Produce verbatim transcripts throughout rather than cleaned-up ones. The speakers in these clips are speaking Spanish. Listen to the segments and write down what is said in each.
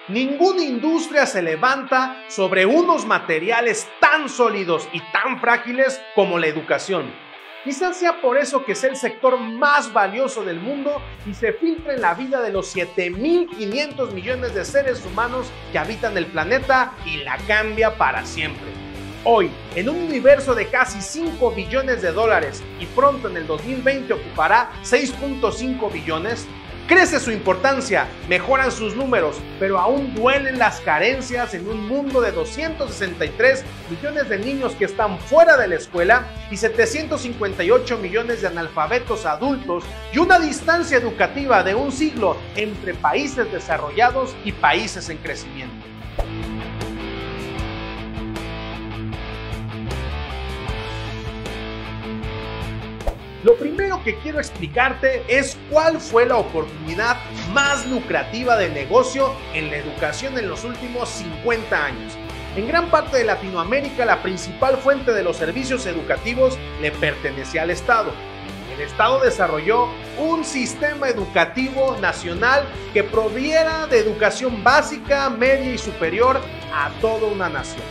Ninguna industria se levanta sobre unos materiales tan sólidos y tan frágiles como la educación. Quizás sea por eso que es el sector más valioso del mundo y se filtra en la vida de los siete mil quinientos millones de seres humanos que habitan el planeta y la cambia para siempre. Hoy, en un universo de casi cinco billones de dólares y pronto en el dos mil veinte ocupará seis punto cinco billones, crece su importancia, mejoran sus números, pero aún duelen las carencias en un mundo de doscientos sesenta y tres millones de niños que están fuera de la escuela y setecientos cincuenta y ocho millones de analfabetos adultos y una distancia educativa de un siglo entre países desarrollados y países en crecimiento. Lo primero que quiero explicarte es cuál fue la oportunidad más lucrativa de negocio en la educación en los últimos cincuenta años. En gran parte de Latinoamérica, la principal fuente de los servicios educativos le pertenecía al Estado. El Estado desarrolló un sistema educativo nacional que proviera de educación básica, media y superior a toda una nación.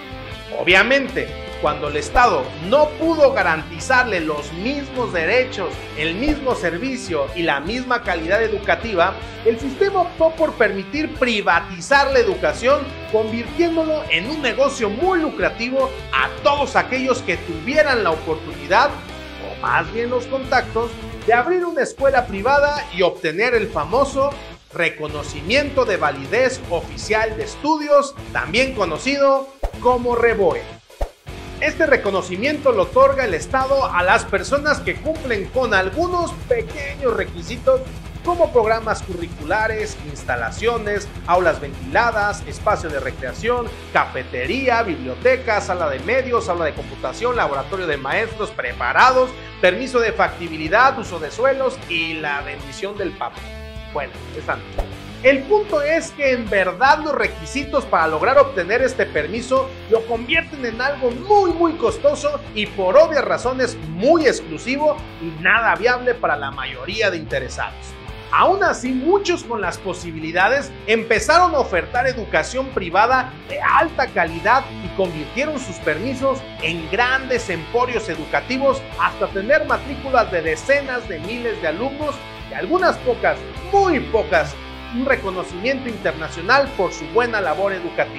Obviamente, cuando el Estado no pudo garantizarle los mismos derechos, el mismo servicio y la misma calidad educativa, el sistema optó por permitir privatizar la educación, convirtiéndolo en un negocio muy lucrativo a todos aquellos que tuvieran la oportunidad, o más bien los contactos, de abrir una escuela privada y obtener el famoso reconocimiento de validez oficial de estudios, también conocido como REVOE. Este reconocimiento lo otorga el Estado a las personas que cumplen con algunos pequeños requisitos como programas curriculares, instalaciones, aulas ventiladas, espacio de recreación, cafetería, biblioteca, sala de medios, aula de computación, laboratorio de maestros preparados, permiso de factibilidad, uso de suelos y la bendición del Papa. Bueno, están. El punto es que en verdad los requisitos para lograr obtener este permiso lo convierten en algo muy muy costoso y por obvias razones muy exclusivo y nada viable para la mayoría de interesados. Aún así, muchos con las posibilidades empezaron a ofertar educación privada de alta calidad y convirtieron sus permisos en grandes emporios educativos hasta tener matrículas de decenas de miles de alumnos y algunas pocas, muy pocas, un reconocimiento internacional por su buena labor educativa.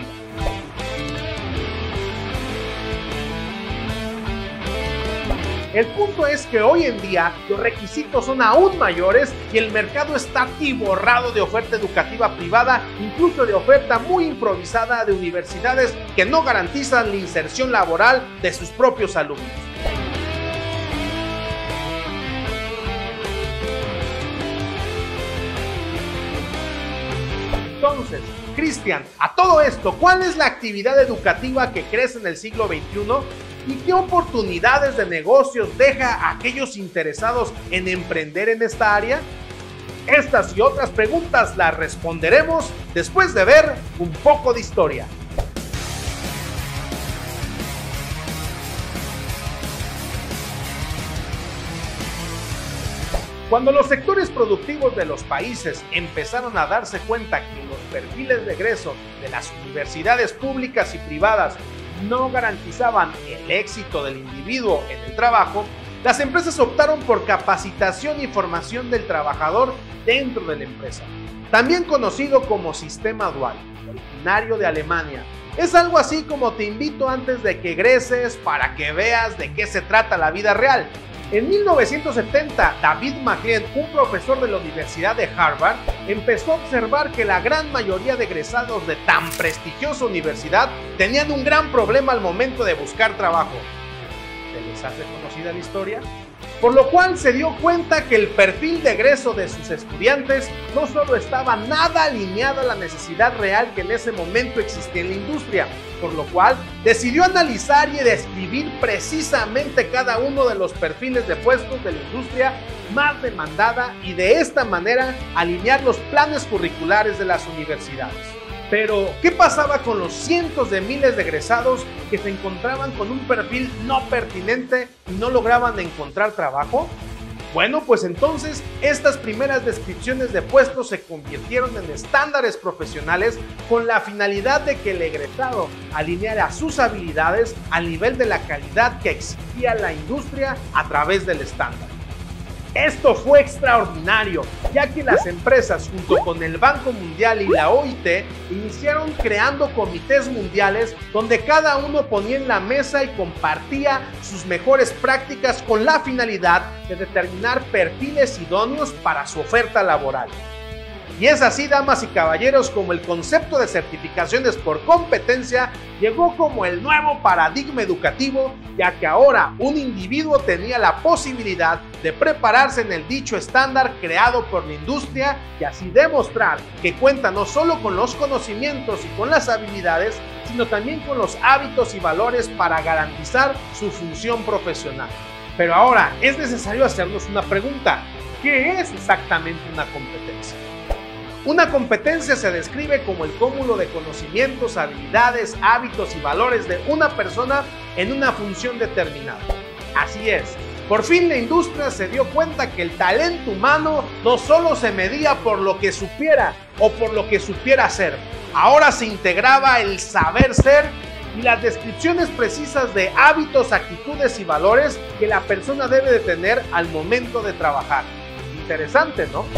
El punto es que hoy en día los requisitos son aún mayores y el mercado está atiborrado de oferta educativa privada, incluso de oferta muy improvisada de universidades que no garantizan la inserción laboral de sus propios alumnos. Entonces, Cristian, a todo esto, ¿cuál es la actividad educativa que crece en el siglo veintiuno y qué oportunidades de negocios deja a aquellos interesados en emprender en esta área? Estas y otras preguntas las responderemos después de ver un poco de historia. Cuando los sectores productivos de los países empezaron a darse cuenta que los perfiles de egreso de las universidades públicas y privadas no garantizaban el éxito del individuo en el trabajo, las empresas optaron por capacitación y formación del trabajador dentro de la empresa, también conocido como sistema dual, originario de Alemania. Es algo así como te invito antes de que egreses para que veas de qué se trata la vida real. En mil novecientos setenta, David McLean, un profesor de la Universidad de Harvard, empezó a observar que la gran mayoría de egresados de tan prestigiosa universidad tenían un gran problema al momento de buscar trabajo. ¿Se les hace conocida la historia? Por lo cual se dio cuenta que el perfil de egreso de sus estudiantes no solo estaba nada alineado a la necesidad real que en ese momento existía en la industria, por lo cual decidió analizar y describir precisamente cada uno de los perfiles de puestos de la industria más demandada y de esta manera alinear los planes curriculares de las universidades. Pero, ¿qué pasaba con los cientos de miles de egresados que se encontraban con un perfil no pertinente y no lograban encontrar trabajo? Bueno, pues entonces estas primeras descripciones de puestos se convirtieron en estándares profesionales con la finalidad de que el egresado alineara sus habilidades al nivel de la calidad que exigía la industria a través del estándar. Esto fue extraordinario, ya que las empresas junto con el Banco Mundial y la O I T iniciaron creando comités mundiales donde cada uno ponía en la mesa y compartía sus mejores prácticas con la finalidad de determinar perfiles idóneos para su oferta laboral. Y es así, damas y caballeros, como el concepto de certificaciones por competencia llegó como el nuevo paradigma educativo, ya que ahora un individuo tenía la posibilidad de prepararse en el dicho estándar creado por la industria y así demostrar que cuenta no solo con los conocimientos y con las habilidades, sino también con los hábitos y valores para garantizar su función profesional. Pero ahora es necesario hacernos una pregunta: ¿qué es exactamente una competencia? Una competencia se describe como el cúmulo de conocimientos, habilidades, hábitos y valores de una persona en una función determinada. Así es, por fin la industria se dio cuenta que el talento humano no solo se medía por lo que supiera o por lo que supiera hacer, ahora se integraba el saber ser y las descripciones precisas de hábitos, actitudes y valores que la persona debe de tener al momento de trabajar. Interesante, ¿no?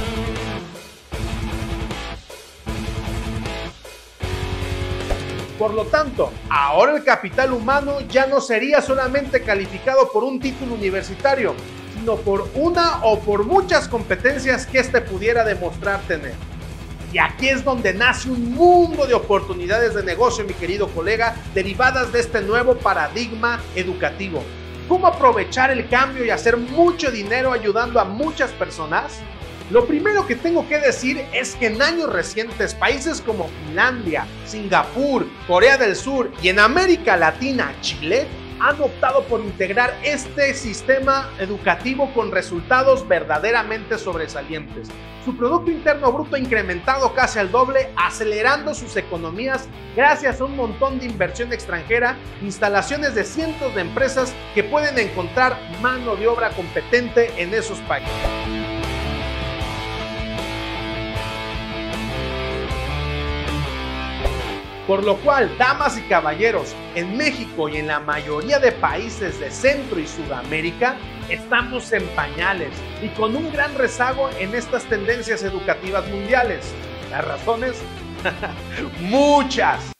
Por lo tanto, ahora el capital humano ya no sería solamente calificado por un título universitario, sino por una o por muchas competencias que éste pudiera demostrar tener. Y aquí es donde nace un mundo de oportunidades de negocio, mi querido colega, derivadas de este nuevo paradigma educativo. ¿Cómo aprovechar el cambio y hacer mucho dinero ayudando a muchas personas? Lo primero que tengo que decir es que en años recientes países como Finlandia, Singapur, Corea del Sur y en América Latina, Chile, han optado por integrar este sistema educativo con resultados verdaderamente sobresalientes. Su Producto Interno Bruto ha incrementado casi al doble, acelerando sus economías gracias a un montón de inversión extranjera, instalaciones de cientos de empresas que pueden encontrar mano de obra competente en esos países. Por lo cual, damas y caballeros, en México y en la mayoría de países de Centro y Sudamérica, estamos en pañales y con un gran rezago en estas tendencias educativas mundiales. ¿Las razones? Muchas.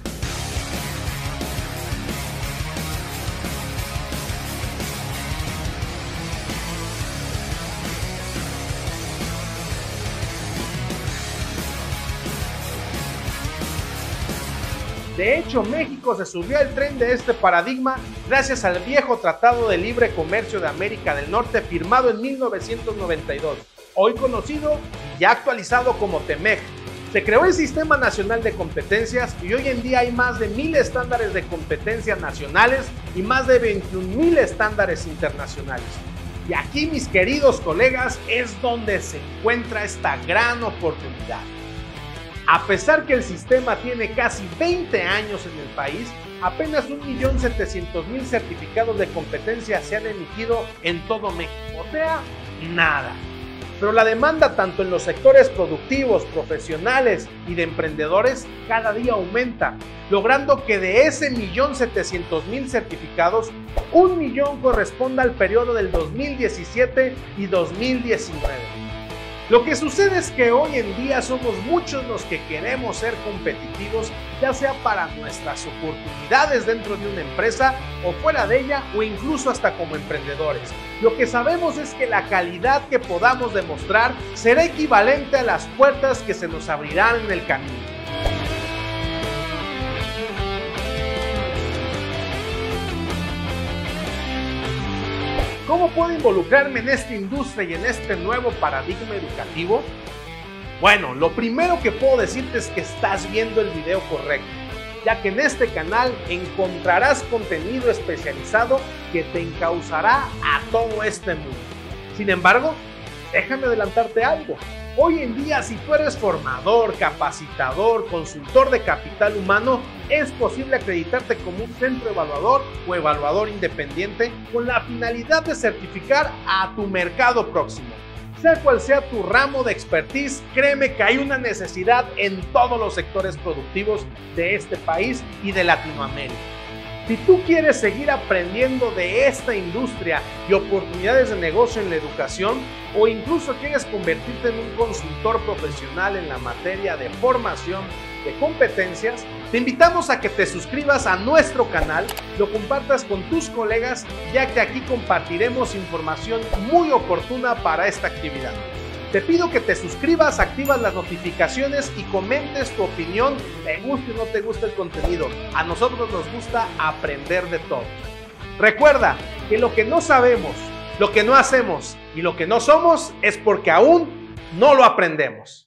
De hecho, México se subió al tren de este paradigma gracias al viejo Tratado de Libre Comercio de América del Norte firmado en mil novecientos noventa y dos, hoy conocido y ya actualizado como TEMEC. Se creó el Sistema Nacional de Competencias y hoy en día hay más de mil estándares de competencia nacionales y más de veintiún mil estándares internacionales. Y aquí, mis queridos colegas, es donde se encuentra esta gran oportunidad. A pesar que el sistema tiene casi veinte años en el país, apenas un millón setecientos mil certificados de competencia se han emitido en todo México, o sea, nada. Pero la demanda tanto en los sectores productivos, profesionales y de emprendedores cada día aumenta, logrando que de ese millón setecientos mil certificados, un millón corresponda al periodo del dos mil diecisiete y dos mil diecinueve. Lo que sucede es que hoy en día somos muchos los que queremos ser competitivos, ya sea para nuestras oportunidades dentro de una empresa o fuera de ella o incluso hasta como emprendedores. Lo que sabemos es que la calidad que podamos demostrar será equivalente a las puertas que se nos abrirán en el camino. ¿Cómo puedo involucrarme en esta industria y en este nuevo paradigma educativo? Bueno, lo primero que puedo decirte es que estás viendo el video correcto, ya que en este canal encontrarás contenido especializado que te encauzará a todo este mundo. Sin embargo, déjame adelantarte algo. Hoy en día, si tú eres formador, capacitador, consultor de capital humano, es posible acreditarte como un centro evaluador o evaluador independiente con la finalidad de certificar a tu mercado próximo. Sea cual sea tu ramo de expertise, créeme que hay una necesidad en todos los sectores productivos de este país y de Latinoamérica. Si tú quieres seguir aprendiendo de esta industria y oportunidades de negocio en la educación, o incluso quieres convertirte en un consultor profesional en la materia de formación de competencias, te invitamos a que te suscribas a nuestro canal, lo compartas con tus colegas, ya que aquí compartiremos información muy oportuna para esta actividad. Te pido que te suscribas, activas las notificaciones y comentes tu opinión, te guste o no te gusta el contenido. A nosotros nos gusta aprender de todo. Recuerda que lo que no sabemos, lo que no hacemos y lo que no somos es porque aún no lo aprendemos.